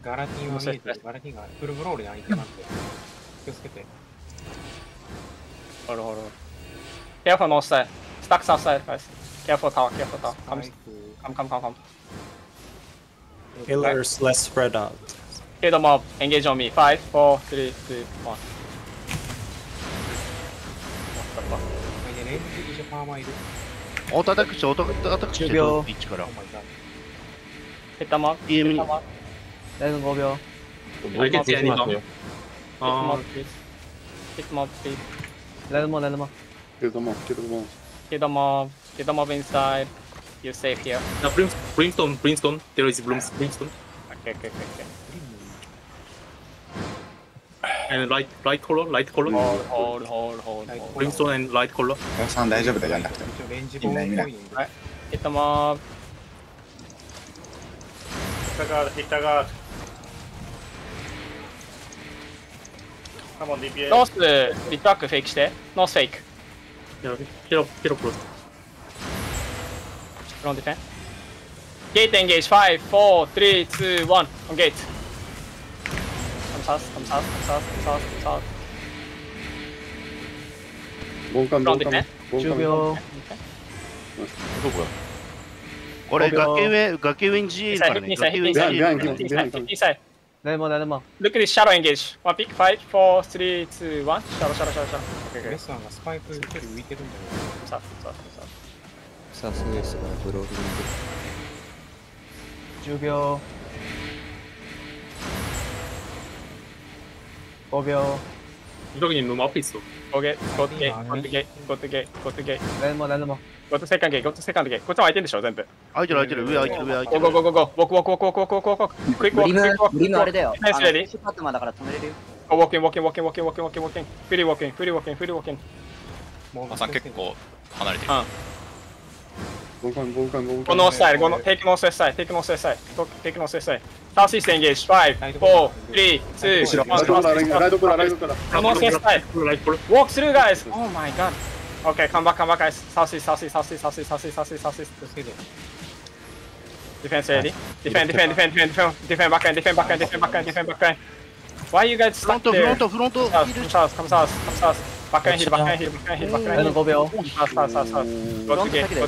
ガラティンは見えてる。ガラティンがフルブロールに相手なんで。気をつけて。 Hold on, hold on. Careful north side. Stuck south side, guys. Careful tower, careful tower. Come. Healers less spread out. Kill the mob. Engage on me. 5, 4, 3, 2, 1. レンジビジョパーマいる。 オートアタックしてオートアタックして 10秒ピッチから Hit the mob. EM Hit に the mob. レン5秒 알겠지 애니까. Hit the 아, mob, please. Hit the mob, please. レンもレンも Kill the mob. Kill the mob inside. You're safe here. 나 brimstone. There is brimstone. Okay. And light color. Hold. brimstone and light color. さん大丈夫だよ、やんなくても。 一応レンジボールっぽいんで。 Hit the mob. Hit the guard. Come on, DPS. North, retract fake して。North fake. 야, 히로 플러스. Front defense. Gate engage. 5, 4, 3, 2, 1. On gate. Come south. Front defense. 10秒 이거 뭐야?俺崖上に GA だからね。崖上に GA だからね。 Inside. レンもレンも Look at this shadow engage. One pick. 5, 4, 3, 2, 1. Shadow. Okay. レスさんがスパイク距離浮いてるんだけど。 South. さすがですからブロール 10秒5秒 유덕이님 너무 앞에 있어. Go to gate. レンもレンも Go to second gate. こっちも空いてんでしょ全部。 空いてる上空いてる Go. Walk. Quick ブリム walk. あれだよ。 Defense ready. シュパットマンだから止めれるよ。 Go walking. Fully walking. もうさん結構離れてる。 Go north side. Take north side. Southeast engage. 5, 4, 3, 2, 1. North side. Walk through, guys. Oh my god. Okay, come back, guys. Southeast. 気をつけて。 Defense ready. Defend back end. Why you guys フロ stuck ント there? フロント Come south. Back end heal. レン5秒 South. Go to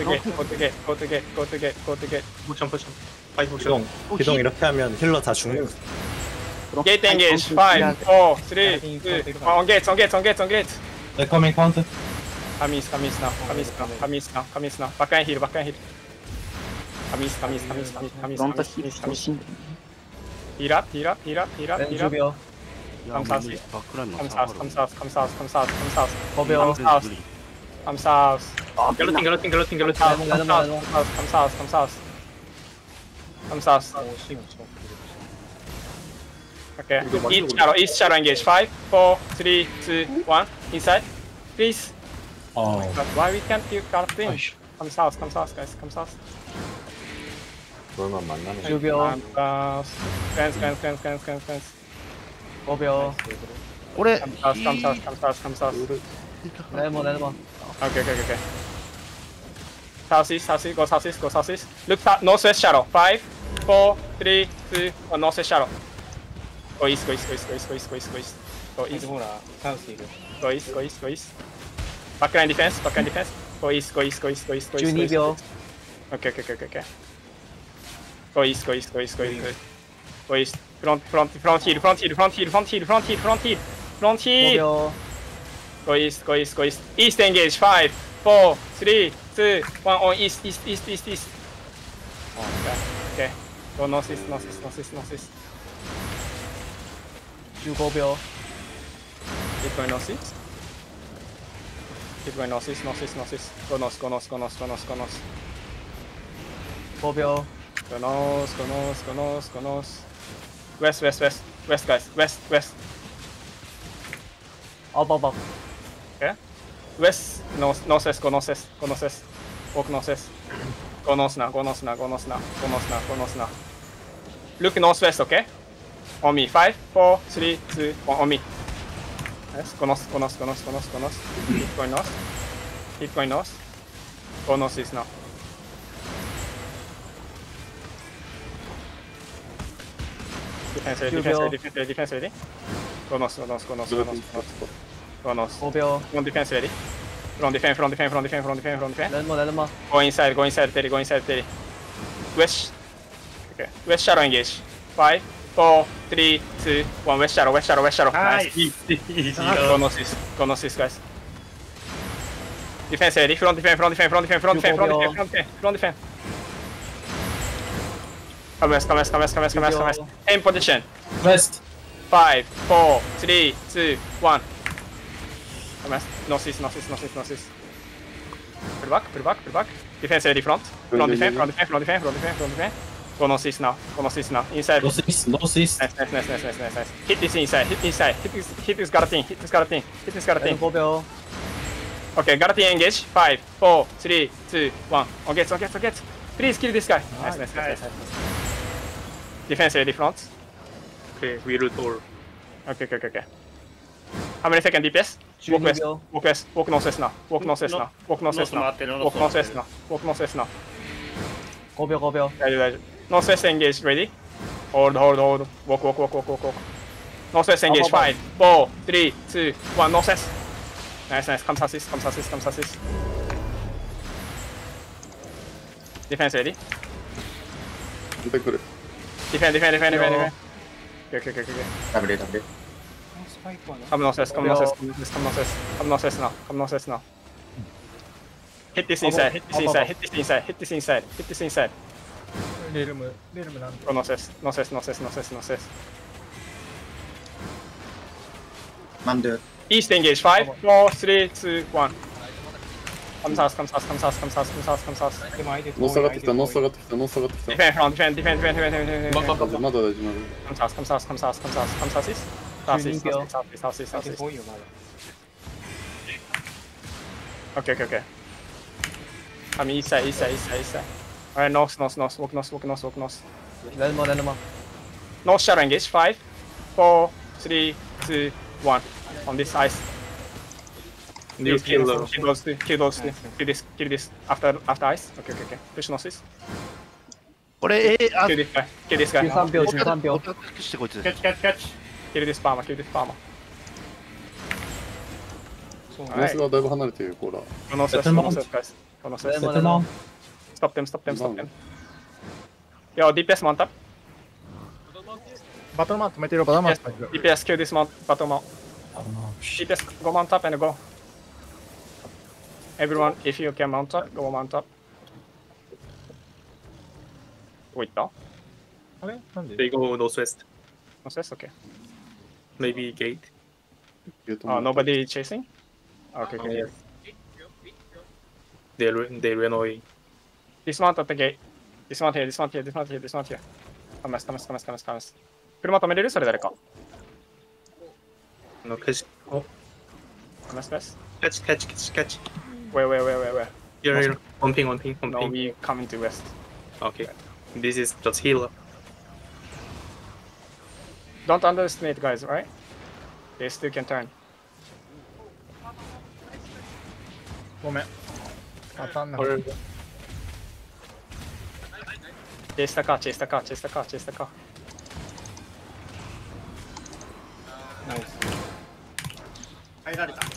gate. 포션. 파이브 포션. 기동 이렇게 하면 힐러 다 죽는 Gate engage. 5, 4, 3, 2, 1. On gate. They're coming counter. Come east now. Back end heal. Come east. フロントヒットシン。 Heal up. レン10秒バックラインも Come さ south. 5秒 Come south. 갤러틴. 레ンもレンも Come south. おしんちょ。 Okay. East shadow engage. 5, 4, 3, 2, 1. Inside. Please. 어. But why we can't do Garden? Come south, guys. Come south. 그러면 만나면 10秒 Come south. Fence. 5秒俺 Come south. レンもレンも Okay. Southeast. Go southeast. Look northwest shadow. 5, 4, 3, 2, 1. Northwest shadow. Go east. Go east. ほら、サウスいる。 Go east. Backline defense. Go east. 12秒 Okay. Go east. Front heal. 5秒 Go east. East engage. 5, 4, 3, 2, 1. On east. Okay. Go northeast. 15秒 Keep going northeast. Go north. 5秒 Go north. West, guys. West. up Okay. West, northwest. Go northwest. Walk northwest. Go north now. Look northwest, okay? On me. 5, 4, 3, 2, 1. On me. Yes. Go north. Keep going north. Go northeast now. Defense ready, defense ready, defense ready, defense ready. Go north, go north, go north, go north, go north. 5秒 Front defense ready. Front defense, front defense, front defense, front defense, front defense. レンマレンマ Go inside, Terry, go inside, Terry. West. Okay. West shadow engage. 5, 4, 3, 2, 1. West shadow, west shadow, west shadow. Nice. Go northeast, go northeast, guys. Defense ready. Front defense, front defense, front defense, front defense, front defense, front defense, front defense. Come west, come west, come west, come west, come west, come west. Aim position. 웨스트 5, 4, 3, 2, 1. Come west. Northeast, northeast, northeast, northeast. Pull back, pull back, pull back. Defense ready, front. Front defense, front defense, front defense, front defense, front defense. Go northeast now. Go northeast now. Inside. 노시스 Nice, nice, nice, nice, nice, nice, nice. Hit this inside, hit inside, hit this Garatin, hit this Garatin, hit this レン Garatin. 5秒 Okay, Garatin engage. 5, 4, 3, 2, 1. On gets, on gets, on gets. Please kill this guy. Nice, nice, nice, nice. Defense ready, front. Okay, we root all. Okay, okay, okay, okay. How many seconds DPS? Walk 12 west, 秒 walk west, walk northwest now. Walk northwest now. Walk ノー northwest ス回 now. ってるノー Walk ス回って northwest る now. Walk northwest now. 5秒5秒大丈夫大丈夫。Northwest engage ready. Hold, hold, hold. Walk, walk, walk, walk, walk, walk. Northwest engage. 5, 4, 3, 2, 1. Northwest. Nice, nice. Come southeast, come southeast, come southeast. Defense ready. 出てくる Defend, defend, defend, defend, defend. Okay, okay, okay, okay. ダブルスパイクはな Come northwest, come northwest, come northwest, come northwest. Come northwest now, come northwest now. Hit this inside, hit this inside, hit this inside, hit this inside, hit this inside. レルムなん Go northwest, northwest, northwest, northwest, northwest. なんで East engage. 5, 4, 3, 2, 1. Come south, come south, come south, come south, come south, come south. でも相手ノース上がってきたノース上がってきたノース上がってきた Defend front, defend, defend, defend, defend, defend, defend. まだ大丈夫 Come south, come south, come south, come south, come southeast. Southeast, southeast, southeast, southeast, 相手 southeast. 遠いよまだ Okay, okay, okay. Come east side, east side, east side, east side. Alright, north, north, north, walk north, walk north, walk north. レンマ North shadow engage. 5, 4, 3, 2, 1. On this ice. You kill them. Kill those two, kill those two. Kill this. After ice. Okay, okay, okay. Push northeast. これ Kill this guy. Kill this guy. 13秒13秒お客してこいつキャッチキャッチキャッチ Kill this farmer. Kill this farmer. ノース側だいぶ離れてるコーラ Go northwest, go northwest, guys. Go northwest. レンマ Stop them, stop them, stop them. Yo, DPS mount up. バトルマン止めてるバトルマン DPS kill this mount, battle mount. DPS go mount up and go. Everyone, if you can mount up, go mount up. どこ行ったあれなんで They go northwest. Northwest? Okay. Maybe gate. Nobody chasing? Okay, okay. Yes. They ran away. Dismount at the gate. Dismount here, dismount here, dismount here, dismount here. Come west, come west, come west, come west, come west. 車止めれるそれ誰か。 No, catch. Oh, Come west, west. catch, catch, catch, catch. Where? Here, here. One ping, one ping, one No, ping. we coming to west. Okay. This is just healer. Don't underestimate guys, right? They still can turn. ごめん当たんな Or チェイスタカー、チェイスタカー、チェイスタカー、チェイスタカー。 ナイス入られた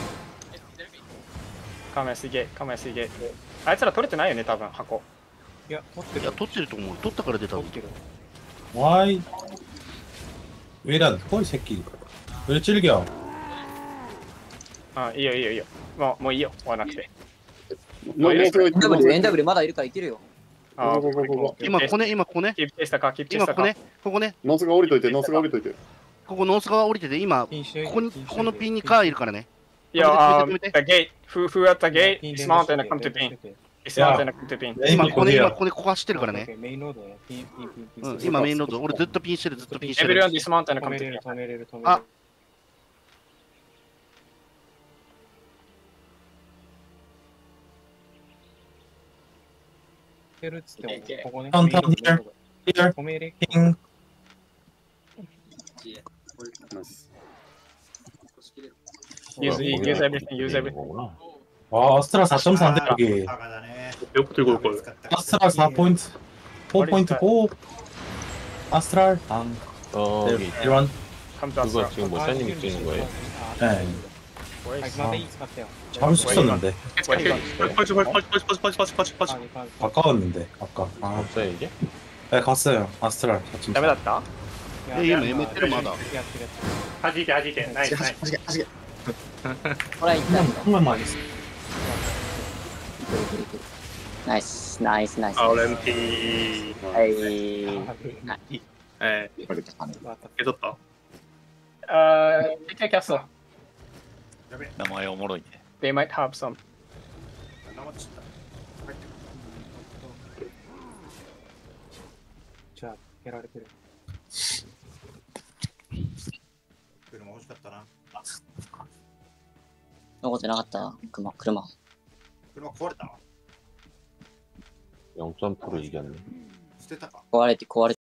カメすげえ、カメすげえ。あいつら取れてないよね、多分箱。 いや取ってるいや取ってると思う取ったから出たの取ってる 와이 왜이란 거의 새끼 왜 찔겨 いいよいいよいいよ。もういいよ、終わらなくて。 ノース側行ってノース側行って NW まだいるからいけるよ。 あここ今こね今こねキープチェイスタカー、キープチェイスタカー。 今こねここねノース側降りといてノース側降りといてここノース側降りてて今ここのピンにカーいるからね Yo, 止めて the gate. Who at the gate? Dismount and come to pin. Dismount and come to pin. 今ここね今ここねここ走ってるからねメインロードねピンうん今メインロード俺ずっとピンしてるずっとピンしてる Everyone dismount and 止 come め to れ pin. る止めれる止めれるあてるっつってもここねタンタンメインロード here 止めれ king ナイス Use everything, use everything. 와 아스트라 4.4인데 여기 몇 들고 올 걸. 아스트라 4포인트 4.5 아스트랄 당 1번. Come to us. 그거 지금 뭐 샤님 찍는 거예요? 네. Where is 나한테 이 같아요. 잡을 수 있었는데. 펄치 펄치. 가까웠는데 아까. 아, 없어요 이게? 네 갔어요. 아스트랄 4.4. ダメだった今やめてるまだ。 弾いて弾いて。ナイスナイス。 ほら、いった。 한번만 했어. ナイス、ナイス、ナイス。 RMP. はい。 えけどった Take castle. 名前おもろいね。 They might have some. じゃあ、やられてる。 車欲しかったな。 残ってなかった車。 車壊れた 0.0% 이겼네. 捨てたか壊れて